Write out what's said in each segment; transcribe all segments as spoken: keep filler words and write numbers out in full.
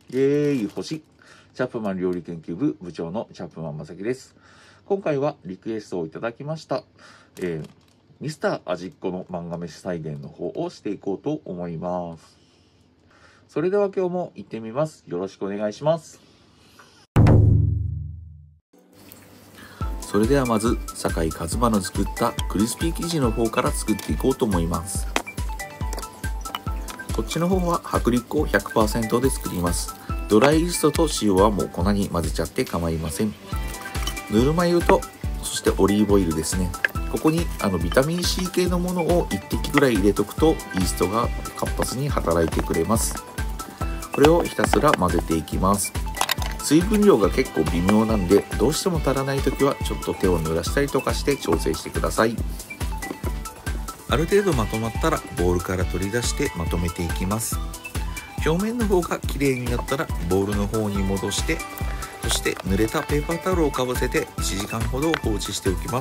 イエーイ星チャップマン料理研究部部長のチャップマンまさきです。今回はリクエストをいただきました、えー、ミスター味っ子の漫画飯再現の方をしていこうと思います。それでは今日も行ってみます。よろしくお願いします。それではまず酒井一馬の作ったクリスピー生地の方から作っていこうと思います。こっちの方は薄力粉 ひゃくパーセント で作ります。ドライイーストと塩はもう粉に混ぜちゃって構いません。ぬるま湯とそしてオリーブオイルですね。ここにあのビタミン C 系のものをいって滴ぐらい入れとくとイーストが活発に働いてくれます。これをひたすら混ぜていきます。水分量が結構微妙なんで、どうしても足らない時はちょっと手を濡らしたりとかして調整してください。ある程度まとまったらボウルから取り出してまとめていきます。表面の方が綺麗になったらボウルの方に戻して、そして濡れたペーパータオルをかぶせていちじかんほど放置しておきます。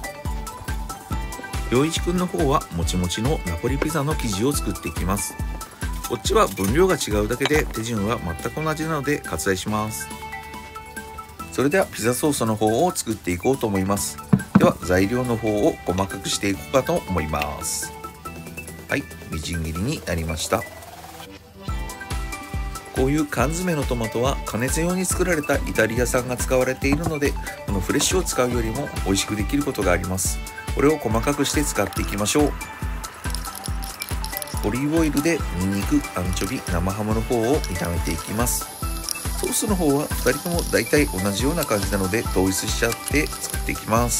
陽一くんの方はもちもちのナポリピザの生地を作っていきます。こっちは分量が違うだけで手順は全く同じなので割愛します。それではピザソースの方を作っていこうと思います。では材料の方を細かくしていこうかと思います。はい、みじん切りになりました。こういう缶詰のトマトは加熱用に作られたイタリア産が使われているので、このフレッシュを使うよりも美味しくできることがあります。これを細かくして使っていきましょう。オリーブオイルでニンニク、アンチョビ、生ハムの方を炒めていきます。ソースの方はふたりともだいたい同じような感じなので統一しちゃって作っていきます。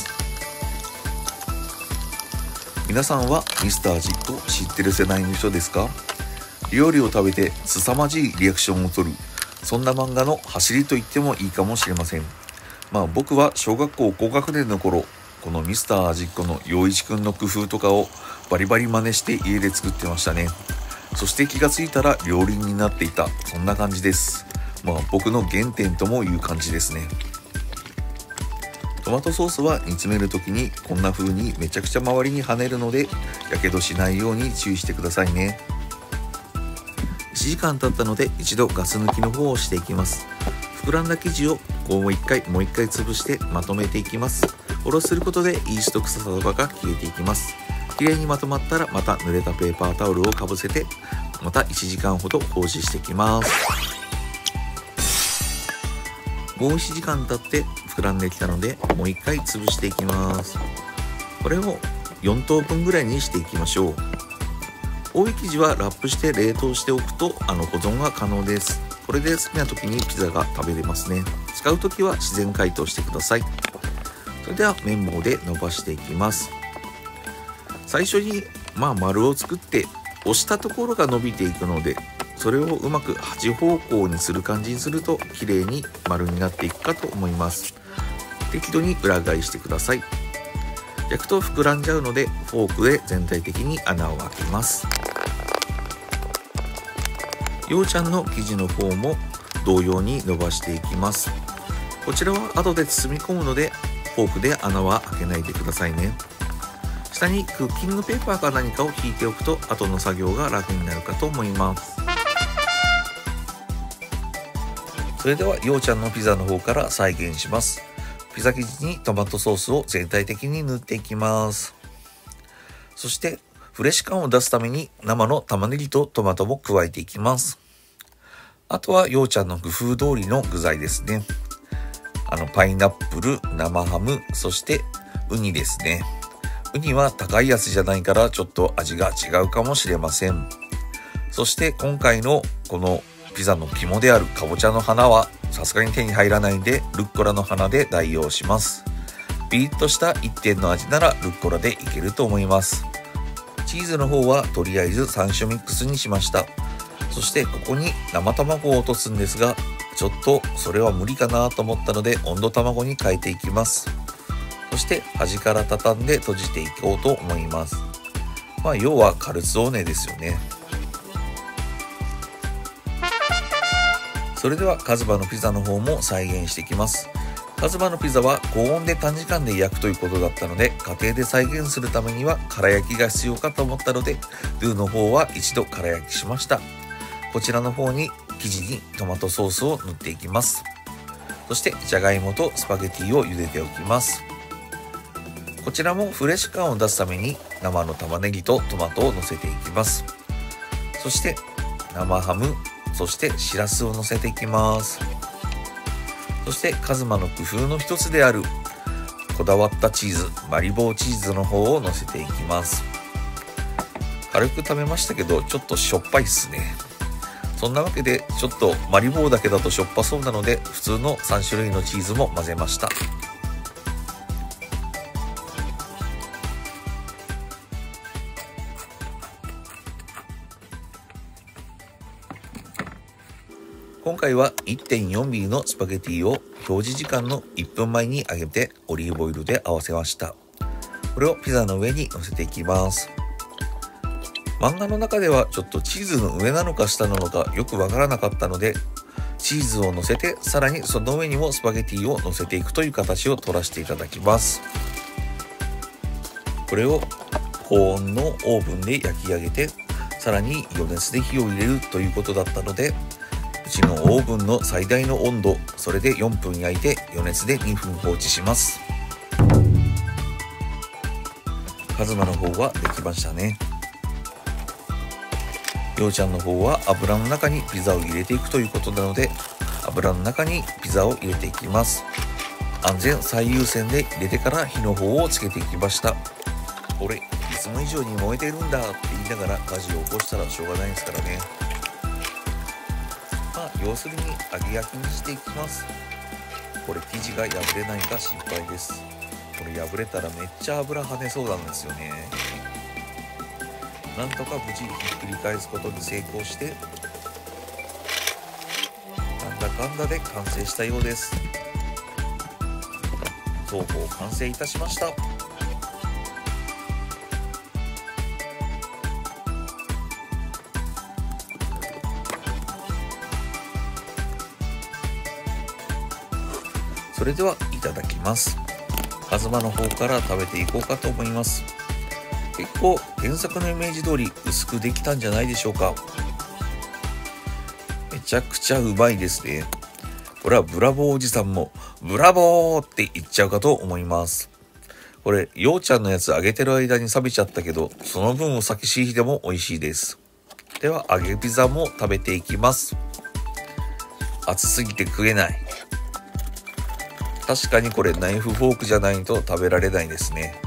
皆さんはミスター味っ子知ってる世代の人ですか？料理を食べて凄まじいリアクションを取る、そんな漫画の走りと言ってもいいかもしれません。まあ僕は小学校高学年の頃、このミスター味っ子の陽一くんの工夫とかをバリバリ真似して家で作ってましたね。そして気がついたら料理人になっていた、そんな感じです。まあ僕の原点ともいう感じですね。トマトソースは煮詰める時にこんな風にめちゃくちゃ周りに跳ねるので、やけどしないように注意してくださいね。いちじかん経ったので一度ガス抜きの方をしていきます。膨らんだ生地をこう一回もう一回潰してまとめていきます。おろしすることでイースト臭さとかが消えていきます。きれいにまとまったらまた濡れたペーパータオルをかぶせてまたいちじかんほど放置していきます。もういちじかん経って膨らんできたのでもう一回潰していきます。これをよん等分ぐらいにしていきましょう。多い生地はラップして冷凍しておくとあの保存が可能です。これで好きな時にピザが食べれますね。使う時は自然解凍してください。それでは綿棒で伸ばしていきます。最初にまあ丸を作って押したところが伸びていくので、それをうまくはち方向にする感じにすると綺麗に丸になっていくかと思います。適度に裏返してください。焼くと膨らんじゃうのでフォークで全体的に穴を開けます。ようちゃんの生地の方も同様に伸ばしていきます。こちらは後で包み込むのでフォークで穴は開けないでくださいね。下にクッキングペーパーか何かを引いておくと後の作業が楽になるかと思います。それではようちゃんのピザの方から再現します。ピザ生地にトマトソースを全体的に塗っていきます。そしてフレッシュ感を出すために生の玉ねぎとトマトも加えていきます。あとはようちゃんの工夫通りの具材ですね。あのパイナップル、生ハム、そしてウニですね。ウニは高いやつじゃないからちょっと味が違うかもしれません。そして今回のこのピザの肝であるかぼちゃの花はさすがに手に入らないんでルッコラの花で代用します。ピリッとした一点の味ならルッコラでいけると思います。チーズの方はとりあえずさん種ミックスにしました。そしてここに生卵を落とすんですが、ちょっとそれは無理かなと思ったので温度卵に変えていきます。そして端から畳んで閉じていこうと思います。まあ要はカルツォーネですよね。それではカズバのピザの方も再現していきます。カズバのピザは高温で短時間で焼くということだったので、家庭で再現するためには空焼きが必要かと思ったので、ドゥの方は一度空焼きしました。こちらの方に生地にトマトソースを塗っていきます。そしてじゃがいもとスパゲティを茹でておきます。こちらもフレッシュ感を出すために生の玉ねぎとトマトを乗せていきます。そして生ハム、そしてしらすを乗せていきます。そしてカズマの工夫の一つであるこだわったチーズ、マリボーチーズの方を乗せていきます。軽く食べましたけどちょっとしょっぱいっすね。そんなわけでちょっとマリボーだけだとしょっぱそうなので普通のさん種類のチーズも混ぜました。今回は いってんよんミリ のスパゲティを表示時間のいっぷんまえに揚げてオリーブオイルで合わせました。これをピザの上に乗せていきます。漫画の中ではちょっとチーズの上なのか下なのかよくわからなかったので、チーズを乗せてさらにその上にもスパゲティを乗せていくという形を取らせていただきます。これを高温のオーブンで焼き上げてさらに余熱で火を入れるということだったので、うちのオーブンの最大の温度、それでよんぷん焼いて余熱でにふん放置します。カズマの方はできましたね。ようちゃんの方は油の中にピザを入れていくということなので、油の中にピザを入れていきます。安全最優先で入れてから火の方をつけていきました。俺いつも以上に燃えてるんだって言いながら火事を起こしたらしょうがないですからね。まあ要するに揚げ焼きにしていきます。これ生地が破れないか心配です。これ破れたらめっちゃ油跳ねそうなんですよね。なんとか無事ひっくり返すことに成功して、なんだかんだで完成したようです。とうとう完成いたしました。それではいただきます。カズマの方から食べていこうかと思います。結構原作のイメージ通り薄くできたんじゃないでしょうか。めちゃくちゃうまいですね。これはブラボーおじさんもブラボーって言っちゃうかと思います。これようちゃんのやつ揚げてる間に錆びちゃったけど、その分を先し引いても美味しいです。では揚げピザも食べていきます。熱すぎて食えない。確かにこれナイフフォークじゃないと食べられないですね。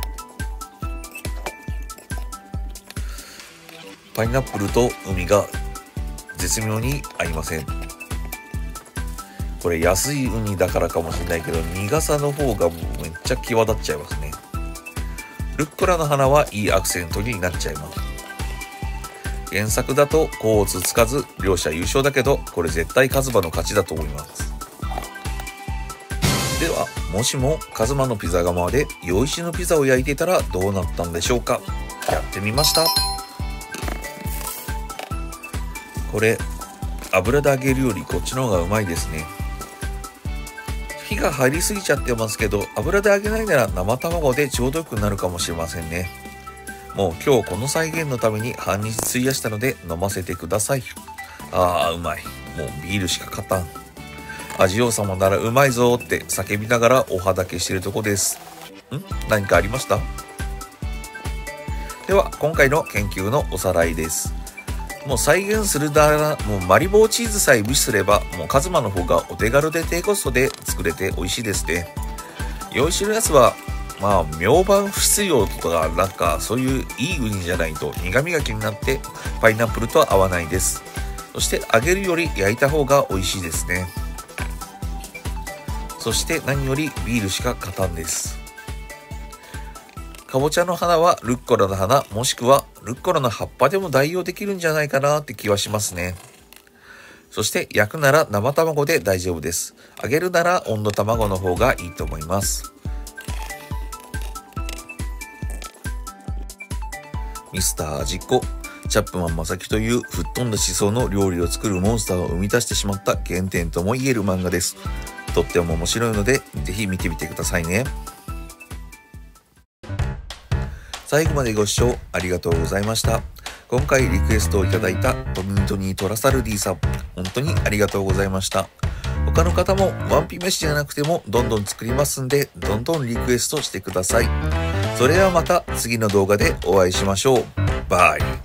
パイナップルと海が絶妙に合いません。これ安いウニだからかもしれないけど、苦さの方がもうめっちゃ際立っちゃいますね。ルッコラの花はいいアクセントになっちゃいます。原作だと甲乙つかず両者優勝だけど、これ絶対カズマの勝ちだと思います。ではもしもカズマのピザ窯で洋石のピザを焼いていたらどうなったんでしょうか。やってみました。これ油で揚げるよりこっちの方がうまいですね。火が入りすぎちゃってますけど、油で揚げないなら生卵でちょうどよくなるかもしれませんね。もう今日この再現のために半日費やしたので飲ませてください。あーうまい。もうビールしか勝たん。味王様ならうまいぞって叫びながらおはだけしてるとこです。ん？何かありました？では今回の研究のおさらいです。もう再現するならもうマリボーチーズさえ無視すれば、もうカズマの方がお手軽で低コストで作れて美味しいですね。洋石のやつはまあ明晩不必要とかなんかそういういいウニじゃないと苦味が気になってパイナップルとは合わないです。そして揚げるより焼いた方が美味しいですね。そして何よりビールしか勝たんです。かぼちゃの花はルッコラの花もしくはルッコラの葉っぱでも代用できるんじゃないかなって気はしますね。そして焼くなら生卵で大丈夫です。揚げるなら温度卵の方がいいと思います。ミスター味っ子チャップマンマサキという吹っ飛んだ思想の料理を作るモンスターを生み出してしまった原点とも言える漫画です。とっても面白いのでぜひ見てみてくださいね。最後までご視聴ありがとうございました。 今回リクエストをいただいたトミートニートラサルディさん、本当にありがとうございました。他の方もワンピ飯じゃなくてもどんどん作りますんで、どんどんリクエストしてください。それではまた次の動画でお会いしましょう。バイ。